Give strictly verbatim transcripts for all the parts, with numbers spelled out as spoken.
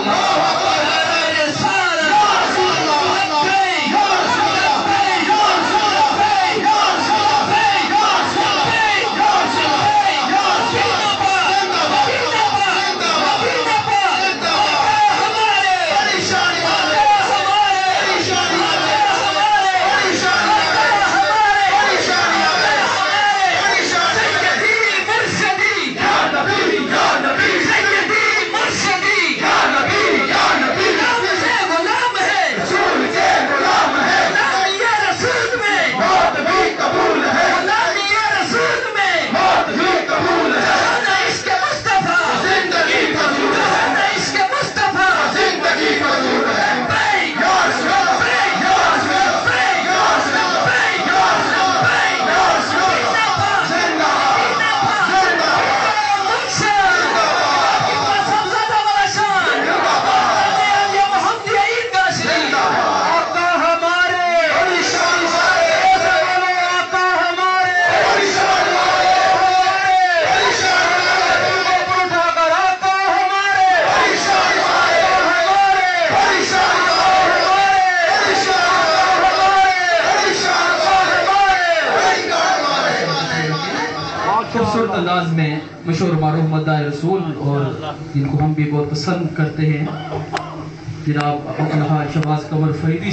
خوبصورت انداز میں مشہور معروف مداح رسول اور جن کو ہم بھی بہت پسند کرتے ہیں جناب الحاج شہباز قمر فریدی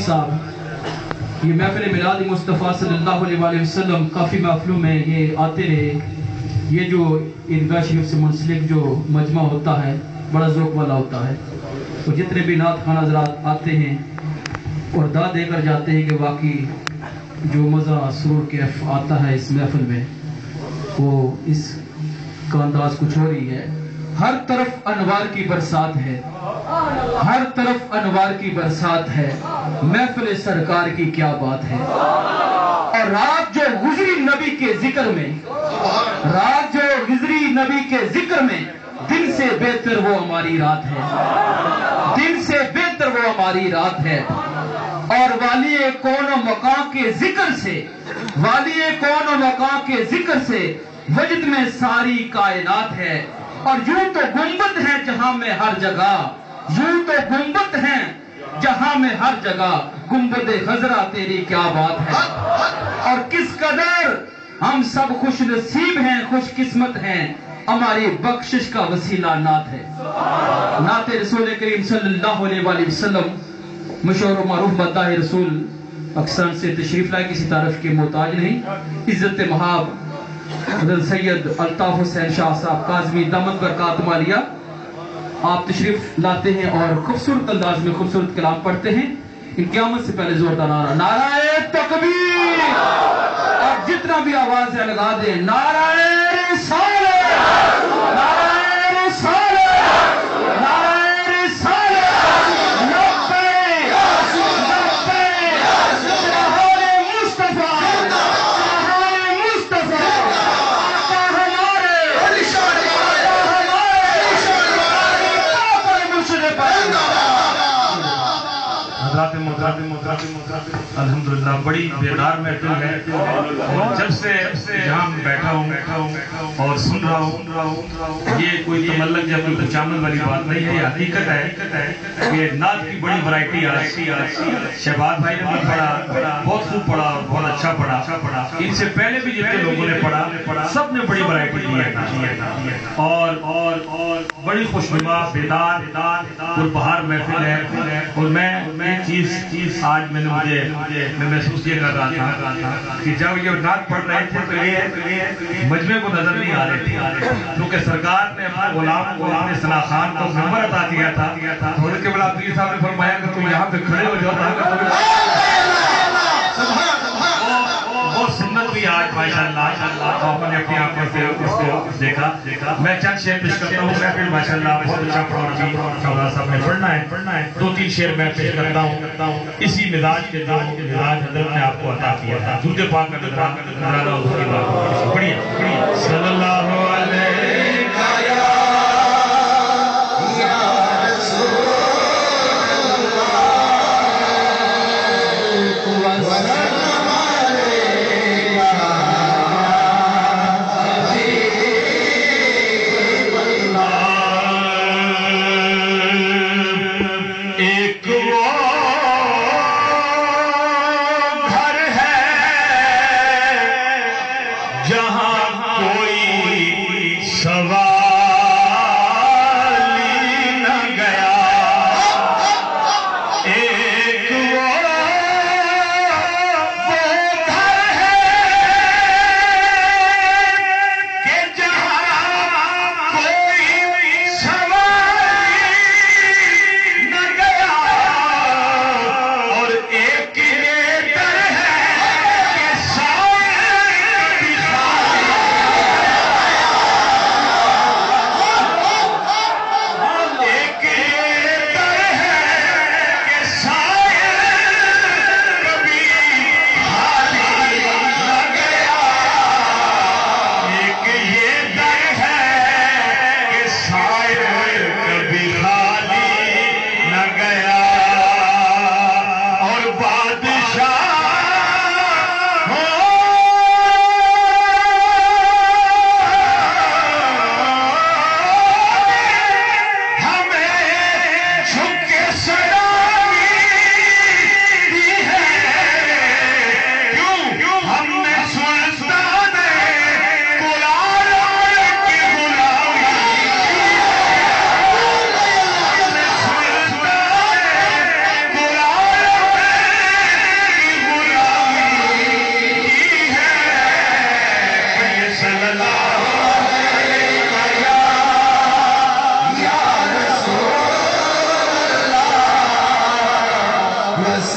صاحب، یہ محفل میلاد مصطفیٰ صلی اللہ علیہ وسلم کافی محفلوں میں یہ آتے رہے. یہ جو عیدگاہ شریف سے منسلک جو مجمع ہوتا ہے بڑا ذوق والا ہوتا ہے، تو جتنے بھی نعت خوان حضرات آتے ہیں اور داد دے کر جاتے ہیں کہ واقعی جو مزہ سرور کیف آتا ہے اس محفل میں وہ اس کا انداز کچھ اور ہی ہے. ہر طرف انوار کی برسات ہے، ہر طرف انوار کی برسات ہے، محفل سرکار کی کیا بات ہے. اور رات جو گزری نبی کے ذکر میں، رات جو گزری نبی کے ذکر میں، دن سے بہتر وہ ہماری رات ہے، دن سے بہتر وہ ہماری رات ہے. اور والی کون و مقام کے ذکر سے، والی کون و مقام کے ذکر سے وجد میں ساری کائنات ہے. اور یوں تو گنبد ہے جہاں میں ہر جگہ، یوں تو گنبد ہے جہاں میں ہر جگہ، گنبد خضرا تیری کیا بات ہے. اور کس قدر ہم سب خوش نصیب ہیں، خوش قسمت ہیں، ہماری بخشش کا وسیلہ نعت ہے. نعت رسول کریم صلی اللہ علیہ وآلہ وسلم مشہور و معروف مداح رسول اکثر سے تشریف لائے، کسی تعارف کے محتاج نہیں. عزت مہاب حضرت سید الطاف حسین شاہ صاحب کاظمی دامت برکات عالیہ آپ تشریف لاتے ہیں اور خوبصورت انداز میں خوبصورت کلام پڑھتے ہیں. ان قیامت سے پہلے زوردار نعرہ نعرہ تکبیر، اور جتنا بھی آواز ہے لگا دیں نعرہ رسالت، نعرہ رسالت، نعرہ الحمدللہ بڑی بیدار محفل ہے. اور جب سے یہاں بیٹھا ہوں اور سن رہا ہوں، یہ کوئی تملک یا کوئی کچامن والی بات نہیں ہے، یہ حقیقت ہے کہ نعت کی بڑی ورائٹی آج شہباز بھائی نے بھی پڑھا، بہت خوب پڑھا اور بہت اچھا پڑھا. ان سے پہلے بھی جتنے لوگوں نے پڑھا سب نے بڑی ورائٹی دی ہے اور اور بڑی خوشنما بیدار پربہار محفل ہے. اور میں ایک چیز چیز آج میں نے مجھے میں محسوس یہ کر رہا تھا کہ جب یہ نعت پڑھ رہے تھے تو یہ مجمع کو نظر نہیں آ رہے تھے، کیونکہ سرکار نے اپنے غلام کو اپنے ثنا خان کو ممبر عطا کیا تھا. حضرت قبلہ عبداللہ صاحب نے فرمایا کہ تم یہاں پہ کھڑے ہو جاؤ وہ سنت بھی آج ماشاءاللہ آپ نے اپنی آنکھوں سے اس کو دیکھا. میں چند شعر پیش کرتا ہوں. میں پھر ماشاءاللہ بہت اچھا پڑھا شہباز صاحب نے پڑھنا ہے. دو تین شعر میں پیش کرتا ہوں اسی مزاج کے جو مزاج حضرت نے آپ کو عطا کیا تھا. درود پاک کا نظرانہ اس کی بات پڑھیے پڑھیے صلی اللہ علیہ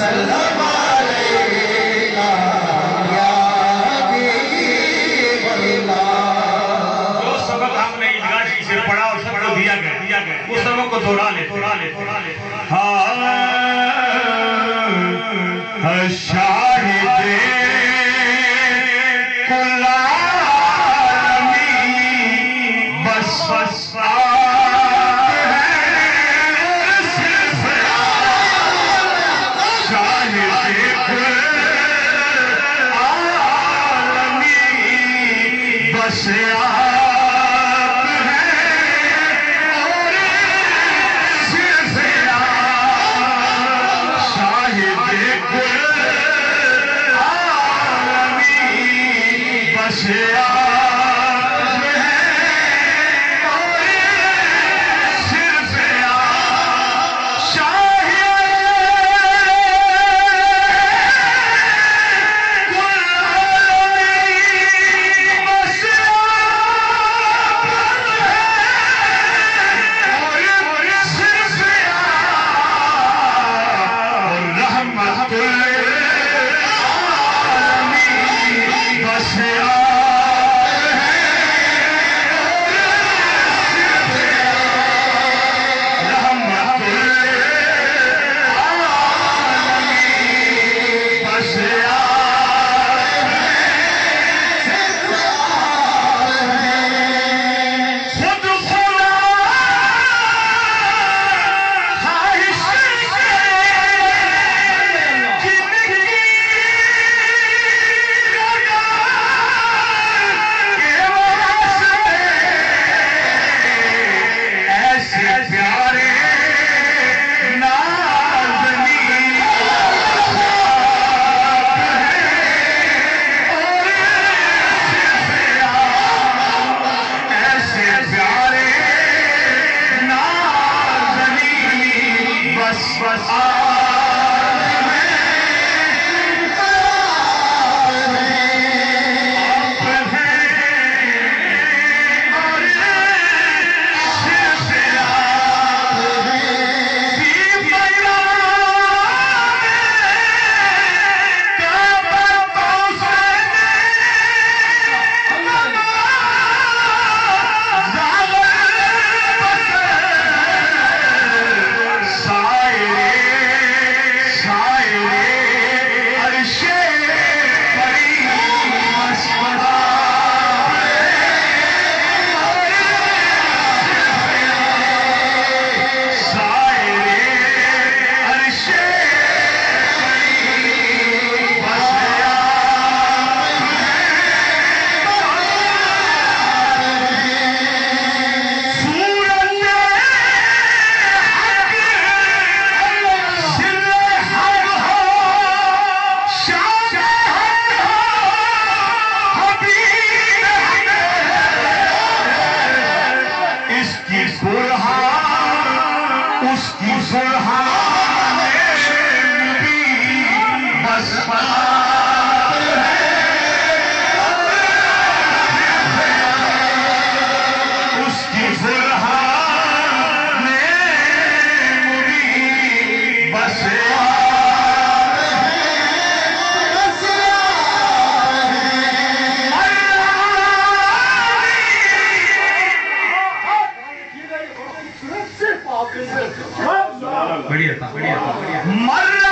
وسلم علیکا یا حبیب اللہ۔ جو سبق ہم نے عیدگاہ سے پڑھا اور سب کو دیا گیا اس سبق کو دوہرا لے دوہرا لے دوہرا لے ہاں شاہد کل عالمی بس بس بڑھیا تھا بڑھیا تھا بڑھیا